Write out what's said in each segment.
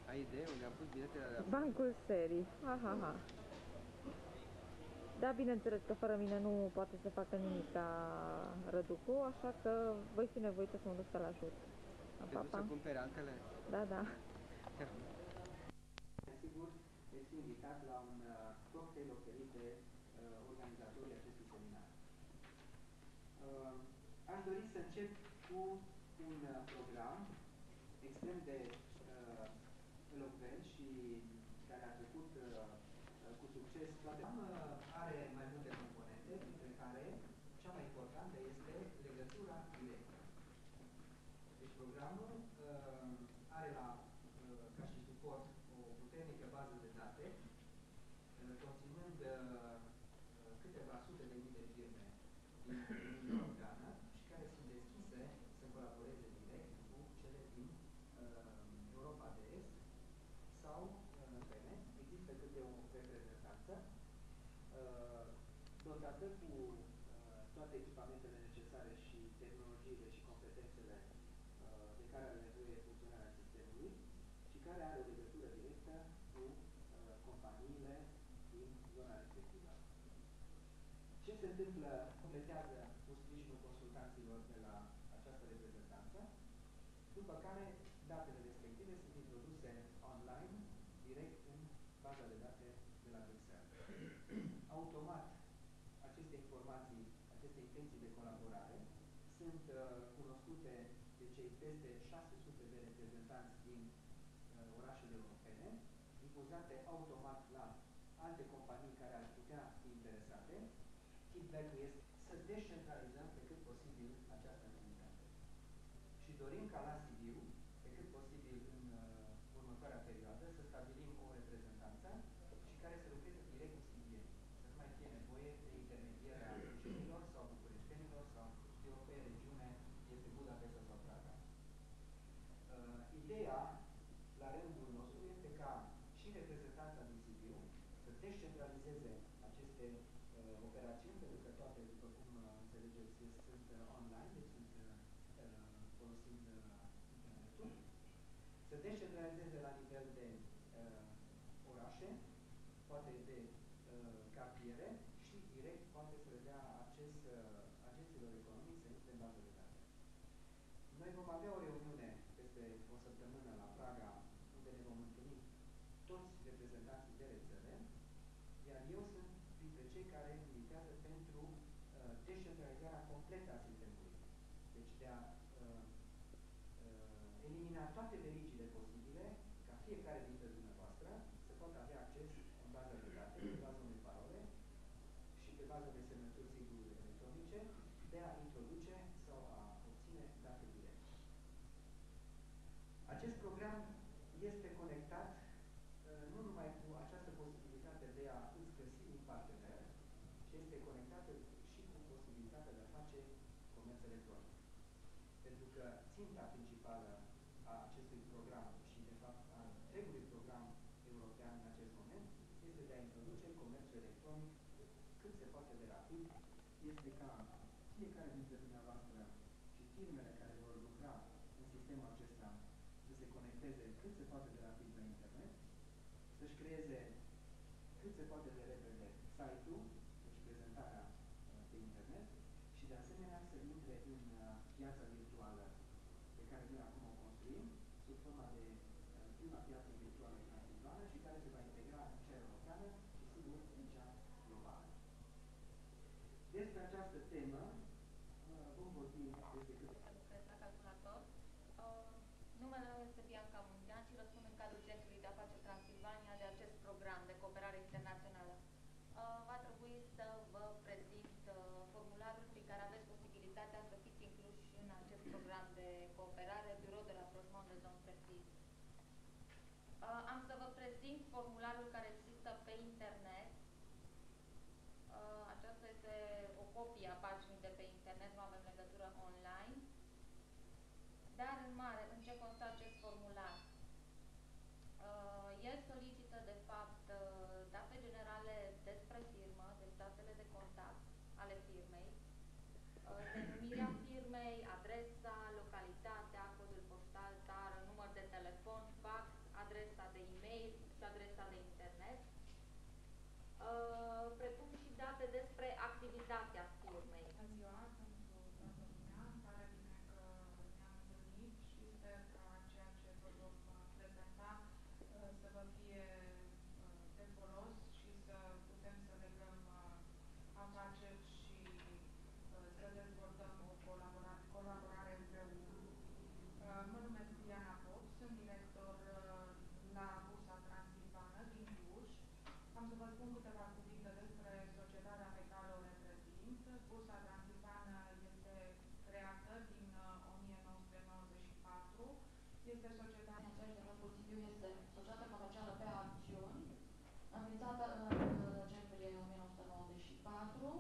Ai idee unde am pus biletele alea? Bancul serii. Ha, ha, ha. Da, bineînțeles că fără mine nu poate să facă nimic Răducu, așa că voi fi nevoită să mă duc să-l ajut. Te duci să cumperi altele? Da, da. Sigur, ești invitat la un cocktail oferit de organizatorii acestui seminar. Aș dori să încep cu un program extrem de elocvent și care a trecut cu succes toate. Are mai multe componente, dintre care cea mai importantă este legătura directă. Deci programul are ca și suport o puternică bază de date, conținând câteva sute de mii de firme din Uniunea Europeană și care sunt deschise să colaboreze direct cu cele din Europa de Est sau europene. Există câte o reprezentanță dotată cu toate echipamentele necesare și tehnologiile și competențele de care are nevoie funcționarea sistemului și care are o legătură directă cu companiile din zona respectivă. Ce se întâmplă? Completează cu sprijinul consultanților de la această reprezentanță, după care datele respective sunt introduse online, direct în baza de date de la Bruxelles. Automat, aceste informații, aceste intenții de colaborare sunt cunoscute de cei peste 600 de reprezentanți din orașele europene, difuzate automat la alte companii care ar putea fi interesate. Feedback-ul este să descentralizăm pe cât posibil această activitate. Și dorim ca la Sibiu, pe cât posibil în următoarea perioadă, să stabilim o reprezentanță și care să lucreze direct cu sibienii. Să nu mai fie nevoie de intermedierea bruxenilor sau bucureștenilor sau știu pe regiune, este Budapesta sau Praga. Ideea, la rândul nostru, este ca și reprezentanța din Sibiu să descentralizeze aceste operațiuni, pentru că toate, după cum înțelegeți, sunt online, deci sunt folosind internetul, să descentralizeze la nivel de orașe, poate de cartiere și direct poate să le dea acces agenților economici să intre în bază de date. Noi vom avea o reuniune peste o săptămână la Praga, unde ne vom întâlni toți reprezentanții de rețele, iar eu sunt printre cei care militează pentru descentralizarea completă a sistemului. Deci de a elimina toate verigile posibile, ca fiecare dintre dumneavoastră să poată avea acces în baza de date, pe baza unei parole și pe baza de semnături sigure electronice, de a introduce sau a obține date directe. Acest program este conectat nu numai cu această posibilitate de a îți găsi un partener, ci este conectată și cu posibilitatea de a face comerț electronic. Pentru că ținta principală a acestui program și, de fapt, a întregului program european în acest moment este de a introduce comerțul electronic cât se poate de rapid. Este ca fiecare dintre dumneavoastră și firmele care vor lucra în sistemul acesta să se conecteze cât se poate de rapid la internet, să-și creeze cât se poate de repede site-ul, deci prezentarea pe internet, și de asemenea să intre în piața virtuală pe care noi acum o construim, sub forma de prima piață virtuală transilvană și care se va integra în cea europeană și, sigur, în cea globală. Despre această temă vom vorbi despre câteva. Lucrez la calculator. Numele meu este Bianca Muntean și răspund în cadrul Centrului de Afaceri Transilvania de acest program de cooperare internațională. Va trebui să vă prezint formularul prin care aveți posibilitatea să fiți incluși în acest program de cooperare, Bureau de rapprochement de zones fertiles. Am să vă prezint formularul care există pe internet. Aceasta este o copie a paginii de pe internet, nu avem legătură online. Dar, în mare, în ce constă acest formular? El solicită, de fapt, date generale despre firmă, deci datele de contact ale firmei, denumirea firmei, adresa, localitatea, codul poștal, țară, număr de telefon, fax, adresa precum și date despre activitatea firmei. Bună ziua, pentru toată lumea. Îmi pare bine că ne-am întâlnit și sper ca ceea ce vă vom prezenta să vă fie de folos și să putem să legăm afaceri și să dezvoltăm o colaborare împreună. Mă numesc Diana Pop, sunt director la Bursa Transilvană din Cluj. Am să vă spun câteva cuvinte despre societatea pe care o reprezint. Bursa Transilvană este creată din 1994. Este societatea de Nordul Sibiu este societatea comercială pe acțiuni, înființată în decembrie 1994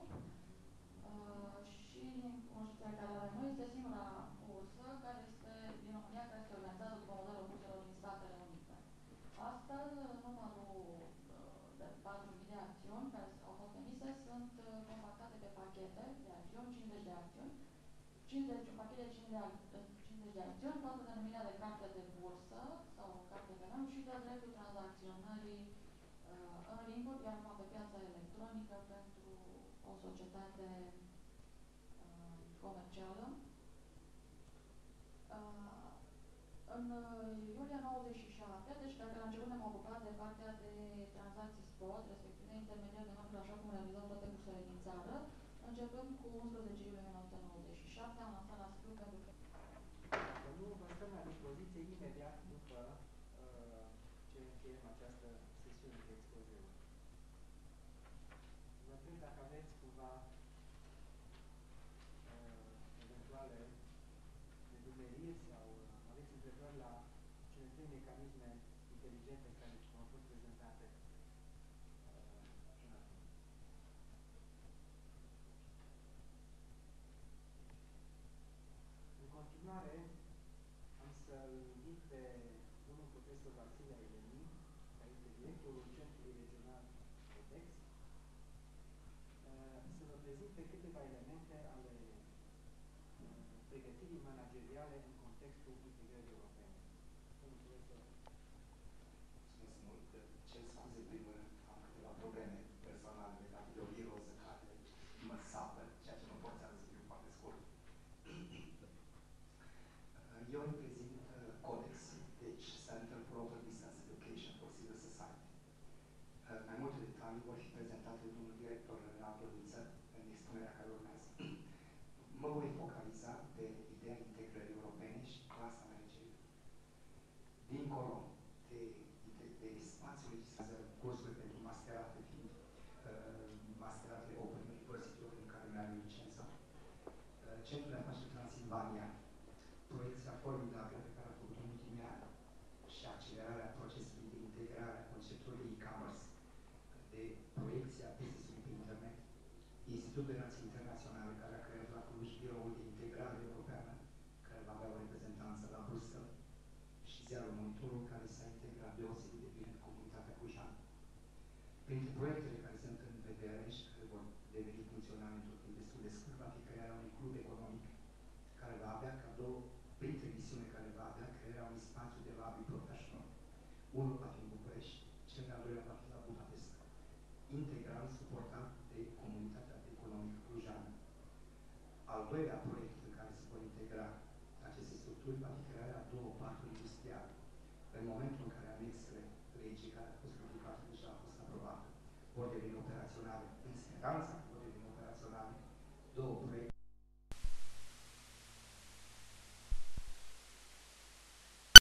și înregistrarea care avem noi este singura bursă care este din România, care este organizată după modelul burselor din Statele Unite. Astfel, numărul de 4.000 de acțiuni care au fost emise sunt compactate pe pachete de acțiuni, 50 de acțiuni, 50, un pachet de 50 de acțiuni, toată denumirea de carte de bursă sau carte de nou și de dreptul tranzacționării în limburi, iar numai pe piața electronică pentru o societate comercială. În iulie 97, deci de la început ne-am ocupat de partea de tranzacții spot, respectiv de intermediar de marfă, așa cum realizăm toate bursele din țară. Începând cu 11 iulie 1997, am lansat la scriu pentru că Nu vă stăm la dispoziție imediat după ce încheiem această sesiune de expoziune. Vă întreb dacă aveți cumva eventuale nedumeriri sau aveți întrebări la cele trei mecanisme inteligente care au fost prezentate până acum. În continuare, am să-l invit pe domnul profesor Vasile Eleni, care este directorul Centrului Regional ODEX, să vă prezinte câteva elemente ale pregătirii manageriale în contextul integrării europene. Domnul profesor. Mulțumesc mult. Cer scuze, primul rând, am câteva probleme personale legate de o viroză care mă sapă, ceea ce mă forțează să fiu foarte scurt. Eu reprezint Codex, deci Center for Open Distance Education for Civil Society. Mai multe detalii vor fi prezentate de domnul director Renato Dănuță în expunerea care urmează. Mă voi focaliza pe ideea integrării europene și clasa managerială. Dincolo de spațiul legislativ, cursurile pentru masterate fiind masteratele Open University-uri în care mi-am licența, Centrul de Afaceri Transilvania, proiecția formidabilă pe care a făcut în ultimii ani și accelerarea procesului de integrare a conceptului e-commerce, de proiecția business-ului pe internet, Institutul de Relații Internaționale, care a creat la Cluj Biroul de Integrare Europeană, care va avea o reprezentanță la Bruxelles, și ziarul Monitorul, care s-a integrat deosebit de bine în comunitatea clujană. Printre proiectele care sunt în vedere și care vor deveni funcționale într-un timp destul de scurt, va fi crearea unui club economic care va avea printre misiune care va avea crearea unui spațiu de lobby professional. Unul va fi în București, cel de-al doilea va fi la Budapesta, integral suportat de comunitatea economică clujană. Al doilea proiect în care se vor integra aceste structuri va fi crearea două parcuri industriale. În momentul în care anexele legii care a fost publicată deja a fost aprobată, vor deveni operaționale în speranța